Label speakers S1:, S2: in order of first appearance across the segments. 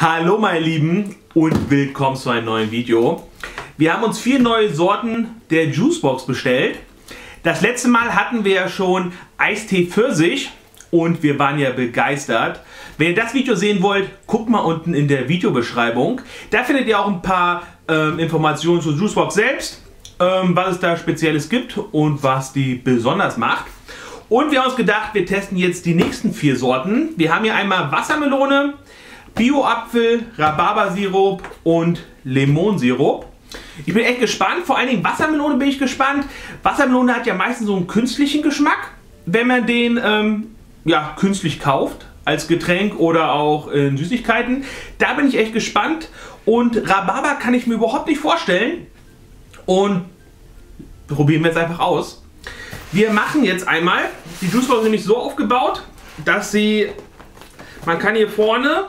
S1: Hallo meine Lieben und willkommen zu einem neuen Video. Wir haben uns 4 neue Sorten der Juicebox bestellt. Das letzte Mal hatten wir ja schon Eistee Pfirsich und wir waren ja begeistert. Wenn ihr das Video sehen wollt, guckt mal unten in der Videobeschreibung. Da findet ihr auch ein paar Informationen zur Juicebox selbst, was es da Spezielles gibt und was die besonders macht. Und wir haben uns gedacht, wir testen jetzt die nächsten 4 Sorten. Wir haben hier einmal Wassermelone, Bio-Apfel, Rhabarbersirup und Limonsirup. Ich bin echt gespannt, vor allen Dingen Wassermelone bin ich gespannt. Wassermelone hat ja meistens so einen künstlichen Geschmack, wenn man den ja, künstlich kauft, als Getränk oder auch in Süßigkeiten. Da bin ich echt gespannt und Rhabarber kann ich mir überhaupt nicht vorstellen und probieren wir jetzt einfach aus. Wir machen jetzt einmal, die Juicebox ist nämlich so aufgebaut, dass sie, man kann hier vorne,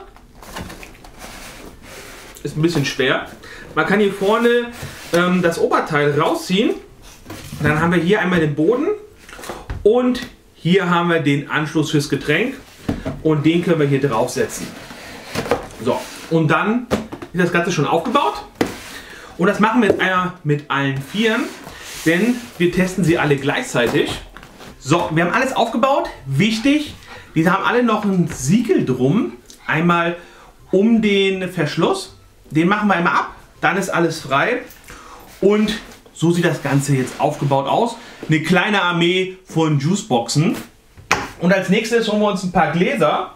S1: ist ein bisschen schwer, man kann hier vorne das Oberteil rausziehen. Dann haben wir hier einmal den Boden und hier haben wir den Anschluss fürs Getränk und den können wir hier draufsetzen. So, und dann ist das Ganze schon aufgebaut und das machen wir jetzt einmal mit allen 4, denn wir testen sie alle gleichzeitig. So, wir haben alles aufgebaut. Wichtig, diese haben alle noch ein Siegel drum, einmal um den Verschluss. Den machen wir einmal ab, dann ist alles frei und so sieht das Ganze jetzt aufgebaut aus. Eine kleine Armee von Juiceboxen. Und als nächstes holen wir uns ein paar Gläser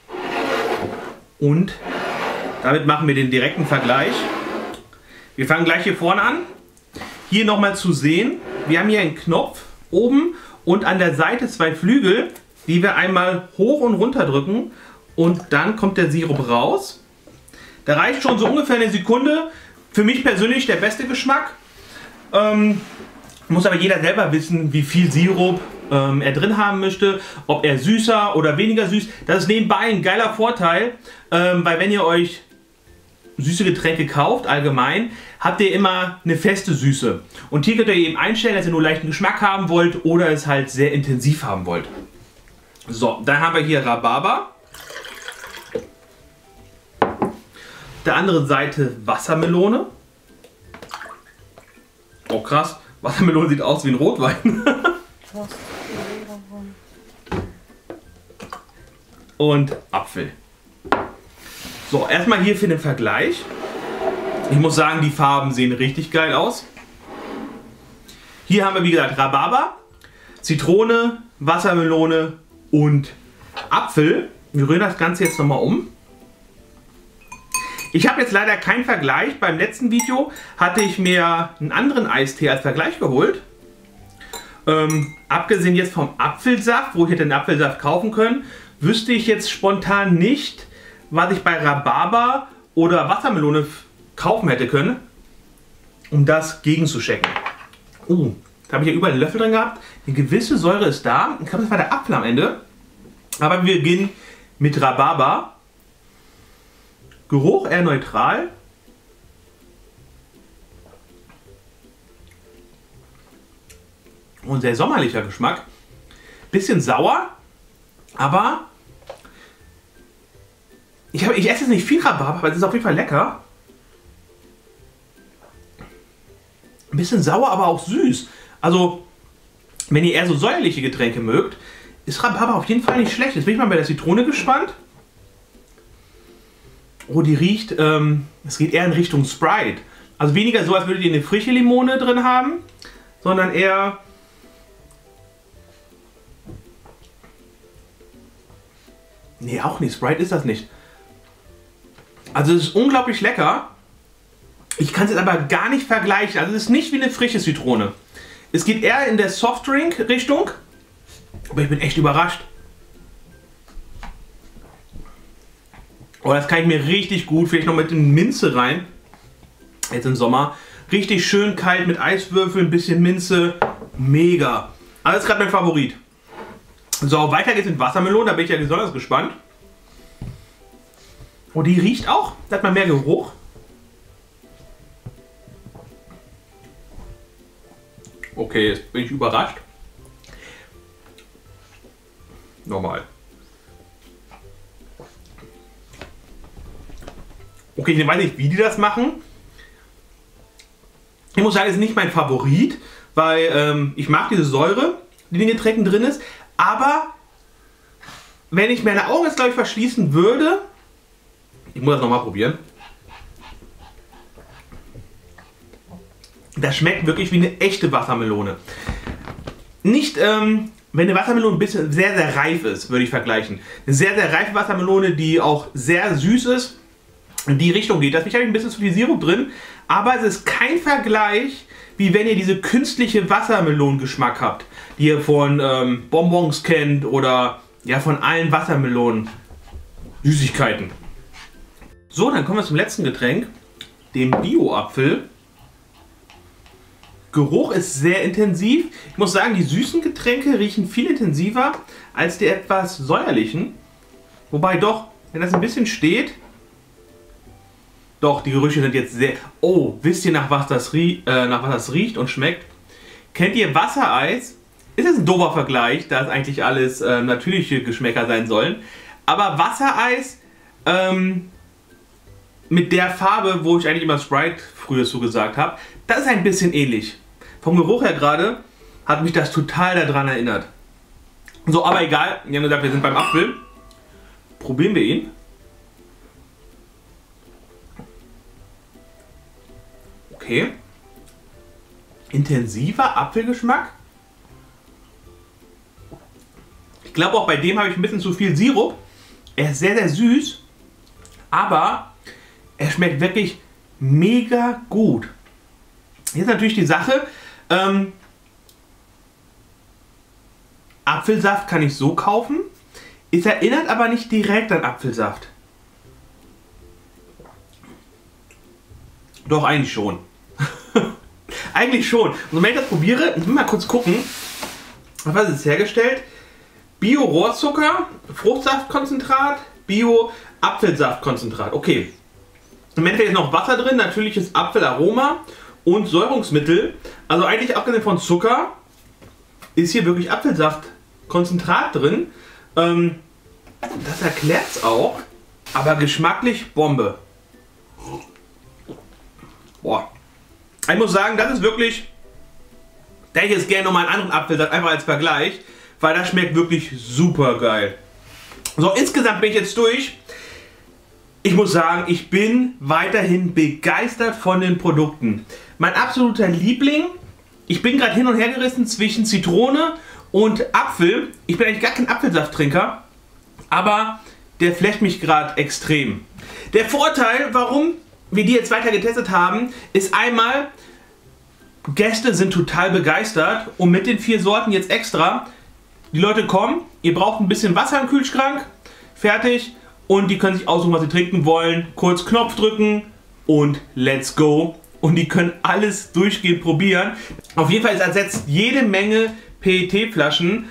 S1: und damit machen wir den direkten Vergleich. Wir fangen gleich hier vorne an. Hier nochmal zu sehen, wir haben hier einen Knopf oben und an der Seite 2 Flügel, die wir einmal hoch und runter drücken und dann kommt der Sirup raus. Da reicht schon so ungefähr eine Sekunde. Für mich persönlich der beste Geschmack. Muss aber jeder selber wissen, wie viel Sirup er drin haben möchte. Ob er süßer oder weniger süß. Das ist nebenbei ein geiler Vorteil. Weil wenn ihr euch süße Getränke kauft, allgemein, habt ihr immer eine feste Süße. Und hier könnt ihr eben einstellen, dass ihr nur leichten Geschmack haben wollt oder es halt sehr intensiv haben wollt. So, dann haben wir hier Rhabarber. Auf der anderen Seite Wassermelone. Oh krass, Wassermelone sieht aus wie ein Rotwein. Und Apfel. So, erstmal hier für den Vergleich. Ich muss sagen, die Farben sehen richtig geil aus. Hier haben wir wie gesagt Rhabarber, Zitrone, Wassermelone und Apfel. Wir rühren das Ganze jetzt nochmal um. Ich habe jetzt leider keinen Vergleich. Beim letzten Video hatte ich mir einen anderen Eistee als Vergleich geholt. Abgesehen jetzt vom Apfelsaft, wo ich hätte den Apfelsaft kaufen können, wüsste ich jetzt spontan nicht, was ich bei Rhabarber oder Wassermelone kaufen hätte können, um das gegenzuchecken. Da habe ich ja überall einen Löffel drin gehabt. Eine gewisse Säure ist da. Ich glaube, das war der Apfel am Ende. Aber wir beginnen mit Rhabarber. Geruch eher neutral. Und sehr sommerlicher Geschmack. Bisschen sauer, aber ich esse jetzt nicht viel Rhabarber, aber es ist auf jeden Fall lecker. Ein bisschen sauer, aber auch süß. Also, wenn ihr eher so säuerliche Getränke mögt, ist Rhabarber auf jeden Fall nicht schlecht. Jetzt bin ich mal bei der Zitrone gespannt. Oh, die riecht, es geht eher in Richtung Sprite. Also weniger so, als würdet ihr eine frische Limone drin haben, sondern eher nee, auch nicht. Sprite ist das nicht. Also es ist unglaublich lecker. Ich kann es jetzt aber gar nicht vergleichen. Also es ist nicht wie eine frische Zitrone. Es geht eher in der Softdrink-Richtung. Aber ich bin echt überrascht. Oh, das kann ich mir richtig gut, vielleicht noch mit den Minze rein. Jetzt im Sommer. Richtig schön kalt mit Eiswürfeln, ein bisschen Minze. Mega. Also das ist gerade mein Favorit. So, weiter geht's mit Wassermelone, da bin ich ja besonders gespannt. Oh, die riecht auch, da hat man mehr Geruch. Okay, jetzt bin ich überrascht. Nochmal. Okay, ich weiß nicht, wie die das machen. Ich muss sagen, es ist nicht mein Favorit, weil ich mag diese Säure, die in den Getränken drin ist. Aber wenn ich meine Augen jetzt, glaube ich, verschließen würde, ich muss das nochmal probieren. Das schmeckt wirklich wie eine echte Wassermelone. Nicht, wenn eine Wassermelone ein bisschen sehr, sehr reif ist, würde ich vergleichen. Eine sehr, sehr reife Wassermelone, die auch sehr süß ist, in die Richtung geht. Da ist ein bisschen zu viel Sirup drin, aber es ist kein Vergleich, wie wenn ihr diese künstliche Wassermelonengeschmack habt, die ihr von Bonbons kennt oder ja von allen Wassermelonen Süßigkeiten. So, dann kommen wir zum letzten Getränk, dem Bio-Apfel. Geruch ist sehr intensiv. Ich muss sagen, die süßen Getränke riechen viel intensiver als die etwas säuerlichen. Wobei doch, wenn das ein bisschen steht, doch, die Gerüche sind jetzt sehr... Oh, wisst ihr, nach was das riecht und schmeckt? Kennt ihr Wassereis? Ist jetzt ein doofer Vergleich, da es eigentlich alles natürliche Geschmäcker sein sollen. Aber Wassereis mit der Farbe, wo ich eigentlich immer Sprite früher so gesagt habe, das ist ein bisschen ähnlich. Vom Geruch her gerade hat mich das total daran erinnert. So, aber egal, wir haben gesagt, wir sind beim Apfel. Probieren wir ihn. Okay. Intensiver Apfelgeschmack. Ich glaube, auch bei dem habe ich ein bisschen zu viel Sirup. Er ist sehr, sehr süß, aber er schmeckt wirklich mega gut. Jetzt natürlich die Sache, Apfelsaft kann ich so kaufen. Es erinnert aber nicht direkt an Apfelsaft. Doch, eigentlich schon. Eigentlich schon. Und wenn ich das probiere, ich will mal kurz gucken, was ist hergestellt? Bio-Rohrzucker, Fruchtsaftkonzentrat, Bio-Apfelsaftkonzentrat. Okay. Im Endeffekt ist noch Wasser drin, natürliches Apfelaroma und Säurungsmittel. Also eigentlich abgesehen von Zucker ist hier wirklich Apfelsaftkonzentrat drin. Das erklärt es auch. Aber geschmacklich Bombe. Boah. Ich muss sagen, das ist wirklich... Da hätte ich jetzt gerne nochmal einen anderen Apfelsaft, einfach als Vergleich. Weil das schmeckt wirklich super geil. So, insgesamt bin ich jetzt durch. Ich muss sagen, ich bin weiterhin begeistert von den Produkten. Mein absoluter Liebling, ich bin gerade hin und her gerissen zwischen Zitrone und Apfel. Ich bin eigentlich gar kein Apfelsafttrinker, aber der flasht mich gerade extrem. Der Vorteil, warum wir die jetzt weiter getestet haben, ist einmal, Gäste sind total begeistert und mit den 4 Sorten jetzt extra, die Leute kommen, ihr braucht ein bisschen Wasser im Kühlschrank, fertig. Und die können sich aussuchen, was sie trinken wollen. Kurz Knopf drücken und let's go. Und die können alles durchgehend probieren. Auf jeden Fall, es ersetzt jede Menge PET-Flaschen.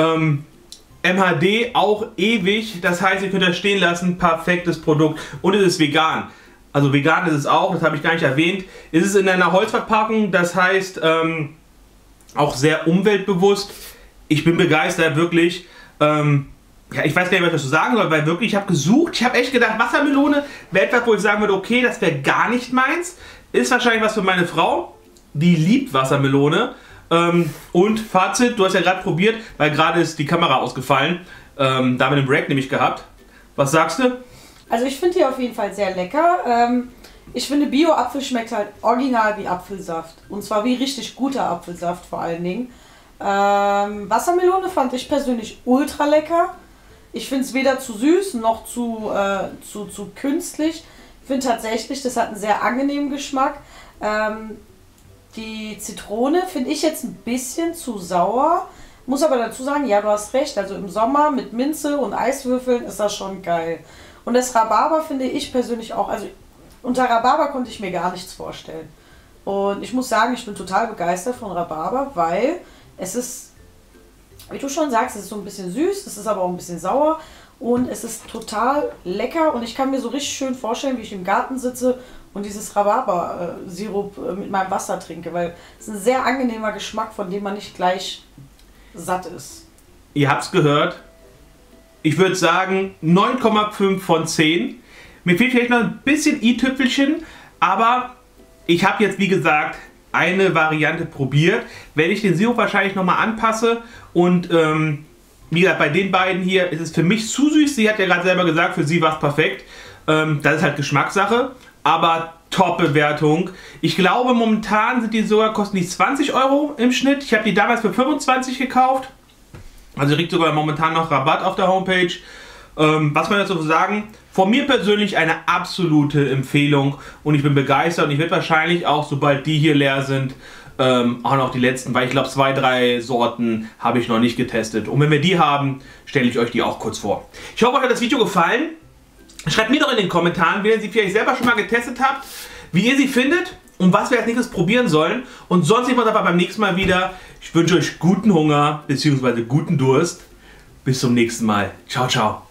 S1: MHD auch ewig. Das heißt, ihr könnt das stehen lassen. Perfektes Produkt. Und es ist vegan. Also vegan ist es auch, das habe ich gar nicht erwähnt. Es ist in einer Holzverpackung, das heißt auch sehr umweltbewusst. Ich bin begeistert, wirklich. Ja, ich weiß gar nicht, was ich dazu sagen soll, weil wirklich, ich habe gesucht, ich habe echt gedacht, Wassermelone wäre etwas, wo ich sagen würde, okay, das wäre gar nicht meins. Ist wahrscheinlich was für meine Frau, die liebt Wassermelone. Und Fazit, du hast ja gerade probiert, weil gerade ist die Kamera ausgefallen. Da haben wir den Break nämlich gehabt. Was sagst du?
S2: Also ich finde die auf jeden Fall sehr lecker. Ich finde, Bio-Apfel schmeckt halt original wie Apfelsaft. Und zwar wie richtig guter Apfelsaft vor allen Dingen. Wassermelone fand ich persönlich ultra lecker. Ich finde es weder zu süß noch zu künstlich. Ich finde tatsächlich, das hat einen sehr angenehmen Geschmack. Die Zitrone finde ich jetzt ein bisschen zu sauer. Muss aber dazu sagen, ja, du hast recht. Also im Sommer mit Minze und Eiswürfeln ist das schon geil. Und das Rhabarber finde ich persönlich auch. Also unter Rhabarber konnte ich mir gar nichts vorstellen. Und ich muss sagen, ich bin total begeistert von Rhabarber, weil es ist, wie du schon sagst, es ist so ein bisschen süß, es ist aber auch ein bisschen sauer und es ist total lecker und ich kann mir so richtig schön vorstellen, wie ich im Garten sitze und dieses Rhabarber-Sirup mit meinem Wasser trinke, weil es ist ein sehr angenehmer Geschmack, von dem man nicht gleich satt ist.
S1: Ihr habt es gehört. Ich würde sagen 9,5 von 10. Mir fehlt vielleicht noch ein bisschen i-Tüpfelchen, aber ich habe jetzt, wie gesagt, eine Variante probiert. Wenn ich den Sirup wahrscheinlich nochmal anpasse und wie gesagt, bei den beiden hier ist es für mich zu süß. Sie hat ja gerade selber gesagt, für sie war es perfekt. Das ist halt Geschmackssache, aber Top-Bewertung. Ich glaube, momentan sind die sogar, kosten die 20 € im Schnitt. Ich habe die damals für 25 gekauft. Also kriegt sogar momentan noch Rabatt auf der Homepage. Was man dazu sagen? Von mir persönlich eine absolute Empfehlung und ich bin begeistert und ich werde wahrscheinlich auch, sobald die hier leer sind, auch noch die letzten, weil ich glaube 2, 3 Sorten habe ich noch nicht getestet. Und wenn wir die haben, stelle ich euch die auch kurz vor. Ich hoffe, euch hat das Video gefallen. Schreibt mir doch in den Kommentaren, wenn ihr sie vielleicht selber schon mal getestet habt, wie ihr sie findet und was wir als nächstes probieren sollen. Und sonst sehen wir uns aber beim nächsten Mal wieder. Ich wünsche euch guten Hunger bzw. guten Durst. Bis zum nächsten Mal. Ciao, ciao.